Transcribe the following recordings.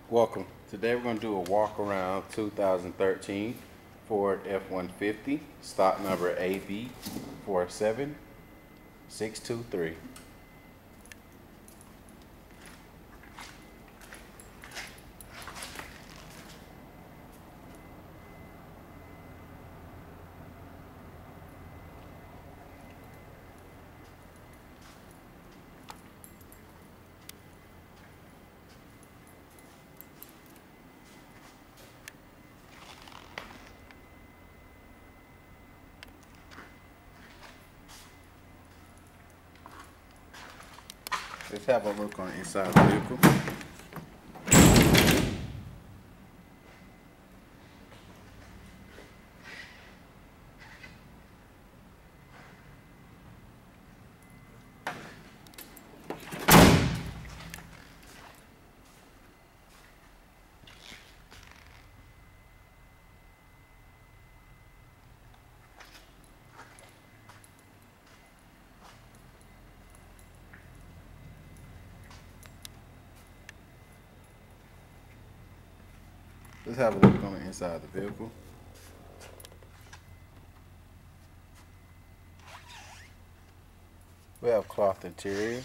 Welcome. Today we're going to do a walk around 2013 Ford F-150, stock number AB47623. Let's have a look on the inside of the vehicle. Let's have a look on the inside of the vehicle. We have cloth interior.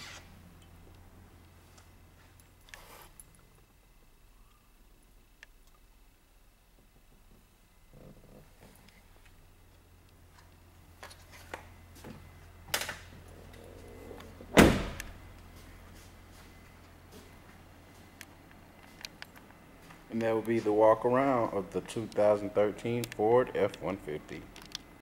And that will be the walk around of the 2013 Ford F-150.